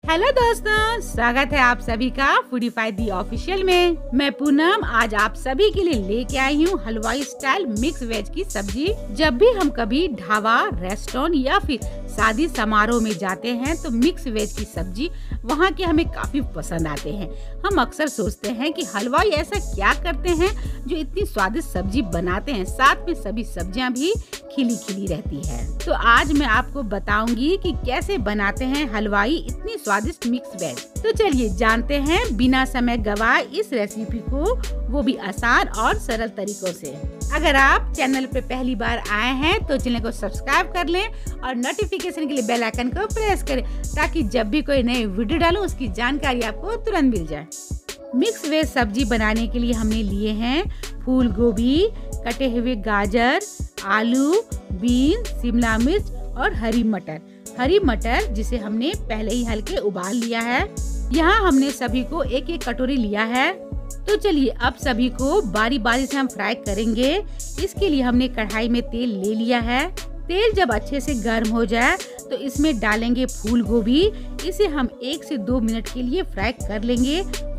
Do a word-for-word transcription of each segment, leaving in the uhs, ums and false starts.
Hello दोस्तों, स्वागत है आप सभी का फूडीफाई दी ऑफिशियल में। मैं पूनम आज आप सभी के लिए लेके आई हूँ हलवाई स्टाइल मिक्स वेज की सब्जी। जब भी हम कभी ढाबा, रेस्टोरेंट या फिर शादी समारोह में जाते हैं तो मिक्स वेज की सब्जी वहाँ के हमें काफी पसंद आते हैं। हम अक्सर सोचते हैं कि हलवाई ऐसा क्या करते हैं जो इतनी स्वादिष्ट सब्जी बनाते हैं, साथ में सभी सब्जियां भी खिली खिली रहती है। तो आज मैं आपको बताऊंगी कि कैसे बनाते हैं हलवाई इतनी स्वादिष्ट मिक्स वेज। तो चलिए जानते हैं बिना समय गवाए इस रेसिपी को, वो भी आसान और सरल तरीकों से। अगर आप चैनल पे पहली बार आए हैं तो चैनल को सब्सक्राइब कर लें और नोटिफिकेशन के लिए बेल आइकन को प्रेस करें ताकि जब भी कोई नई वीडियो डालूं उसकी जानकारी आपको तुरंत मिल जाए। मिक्स वेज सब्जी बनाने के लिए हमने लिए हैं फूल गोभी, कटे हुए गाजर, आलू, बीन, शिमला मिर्च और हरी मटर। हरी मटर जिसे हमने पहले ही हल्के उबाल लिया है। यहाँ हमने सभी को एक एक कटोरी लिया है। तो चलिए अब सभी को बारी बारी से हम फ्राई करेंगे। इसके लिए हमने कढ़ाई में तेल ले लिया है। तेल जब अच्छे से गर्म हो जाए तो इसमें डालेंगे फूल गोभी। इसे हम एक से दो मिनट के लिए फ्राई कर लेंगे।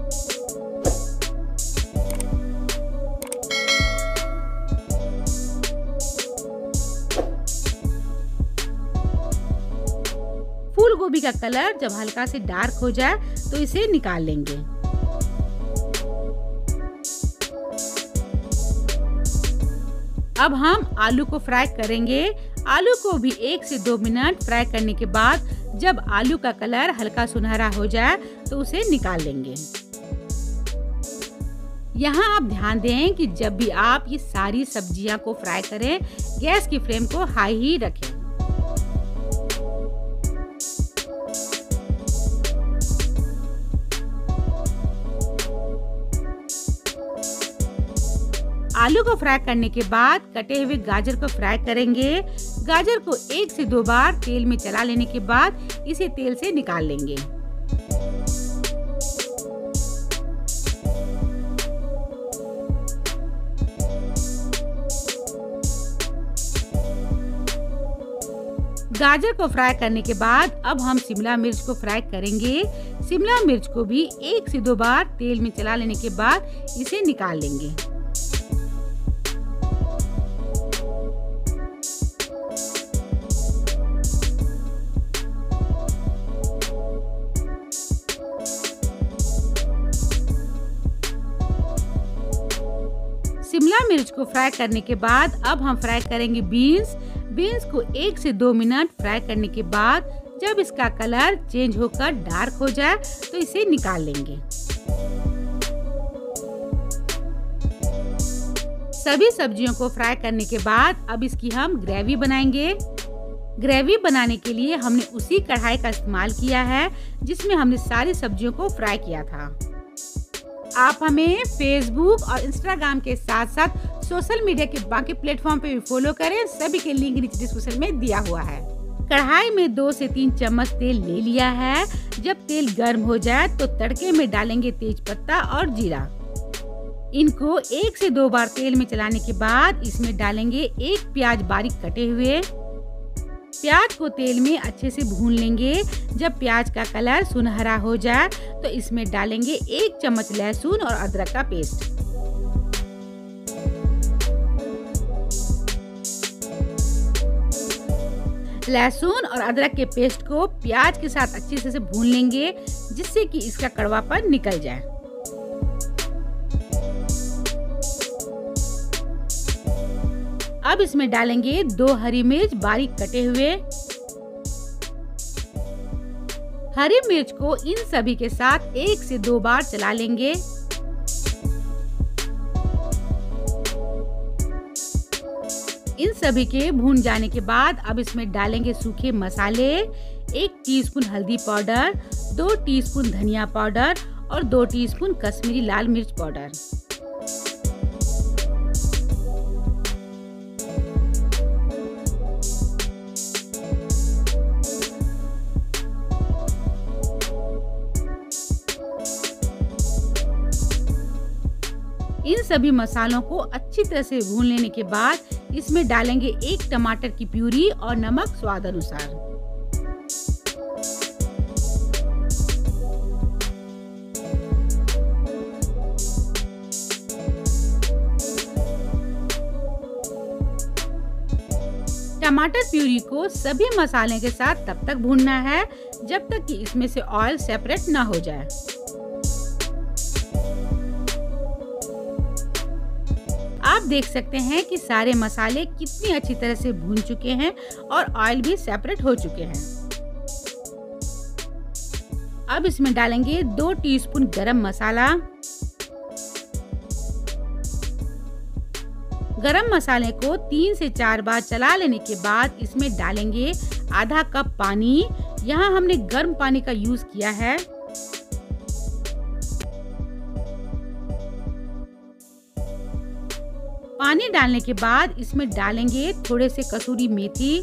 फूल गोभी का कलर जब हल्का से डार्क हो जाए तो इसे निकाल लेंगे। अब हम आलू को फ्राई करेंगे। आलू को भी एक से दो मिनट फ्राई करने के बाद जब आलू का कलर हल्का सुनहरा हो जाए तो उसे निकाल लेंगे। यहाँ आप ध्यान दें कि जब भी आप ये सारी सब्जियां को फ्राई करें, गैस की फ्लेम को हाई ही रखें। आलू को फ्राई करने के बाद कटे हुए गाजर को फ्राई करेंगे। गाजर को एक से दो बार तेल में चला लेने के बाद इसे तेल से निकाल लेंगे। गाजर को फ्राई करने के बाद अब हम शिमला मिर्च को फ्राई करेंगे। शिमला मिर्च को भी एक से दो बार तेल में चला लेने के बाद इसे निकाल लेंगे। शिमला मिर्च को फ्राई करने के बाद अब हम फ्राई करेंगे बीन्स। बीन्स को एक से दो मिनट फ्राई करने के बाद जब इसका कलर चेंज होकर डार्क हो जाए तो इसे निकाल लेंगे। सभी सब्जियों को फ्राई करने के बाद अब इसकी हम ग्रेवी बनाएंगे। ग्रेवी बनाने के लिए हमने उसी कढ़ाई का इस्तेमाल किया है जिसमें हमने सारी सब्जियों को फ्राई किया था। आप हमें फेसबुक और इंस्टाग्राम के साथ साथ सोशल मीडिया के बाकी प्लेटफॉर्म पे भी फॉलो करें। सभी के लिंक नीचे डिस्क्रिप्शन में दिया हुआ है। कढ़ाई में दो से तीन चम्मच तेल ले लिया है। जब तेल गर्म हो जाए तो तड़के में डालेंगे तेज पत्ता और जीरा। इनको एक से दो बार तेल में चलाने के बाद इसमें डालेंगे एक प्याज बारीक कटे हुए। प्याज को तेल में अच्छे से भून लेंगे। जब प्याज का कलर सुनहरा हो जाए तो इसमें डालेंगे एक चम्मच लहसुन और अदरक का पेस्ट। लहसुन और अदरक के पेस्ट को प्याज के साथ अच्छे से भून लेंगे जिससे कि इसका कड़वापन निकल जाए। अब इसमें डालेंगे दो हरी मिर्च बारीक कटे हुए। हरी मिर्च को इन सभी के साथ एक से दो बार चला लेंगे। इन सभी के भून जाने के बाद अब इसमें डालेंगे सूखे मसाले, एक टीस्पून हल्दी पाउडर, दो टीस्पून धनिया पाउडर और दो टीस्पून कश्मीरी लाल मिर्च पाउडर। इन सभी मसालों को अच्छी तरह से भून लेने के बाद इसमें डालेंगे एक टमाटर की प्यूरी और नमक स्वाद अनुसार। टमाटर प्यूरी को सभी मसाले के साथ तब तक भूनना है जब तक कि इसमें से ऑयल सेपरेट ना हो जाए। आप देख सकते हैं कि सारे मसाले कितनी अच्छी तरह से भून चुके हैं और ऑयल भी सेपरेट हो चुके हैं। अब इसमें डालेंगे दो टीस्पून गरम मसाला। गरम मसाले को तीन से चार बार चला लेने के बाद इसमें डालेंगे आधा कप पानी। यहाँ हमने गर्म पानी का यूज किया है। पानी डालने के बाद इसमें डालेंगे थोड़े से कसूरी मेथी।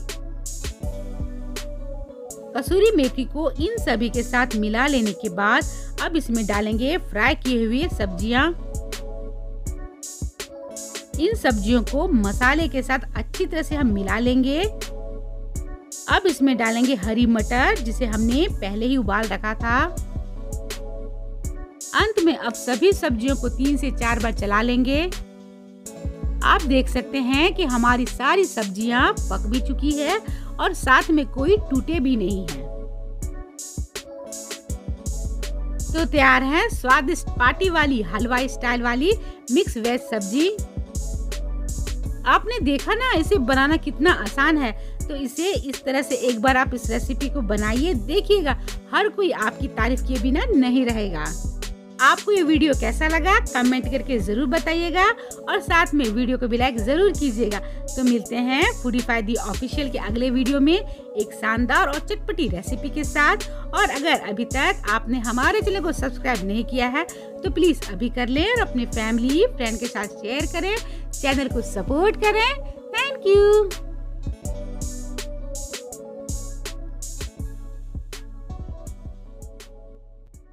कसूरी मेथी को इन सभी के साथ मिला लेने के बाद अब इसमें डालेंगे फ्राई किए हुए सब्जियां। इन सब्जियों को मसाले के साथ अच्छी तरह से हम मिला लेंगे। अब इसमें डालेंगे हरी मटर जिसे हमने पहले ही उबाल रखा था। अंत में अब सभी सब्जियों को तीन से चार बार चला लेंगे। आप देख सकते हैं कि हमारी सारी सब्जियां पक भी चुकी है और साथ में कोई टूटे भी नहीं है। तो तैयार है स्वादिष्ट पार्टी वाली हलवाई स्टाइल वाली मिक्स वेज सब्जी। आपने देखा ना इसे बनाना कितना आसान है, तो इसे इस तरह से एक बार आप इस रेसिपी को बनाइए, देखिएगा हर कोई आपकी तारीफ किए बिना नहीं रहेगा। आपको ये वीडियो कैसा लगा कमेंट करके जरूर बताइएगा और साथ में वीडियो को भी लाइक जरूर कीजिएगा। तो मिलते हैं फूडीफाई दी ऑफिशियल के अगले वीडियो में एक शानदार और चटपटी रेसिपी के साथ। और अगर अभी तक आपने हमारे चैनल को सब्सक्राइब नहीं किया है तो प्लीज अभी कर लें और अपने फैमिली फ्रेंड के साथ शेयर करें, चैनल को सपोर्ट करें। Thank you.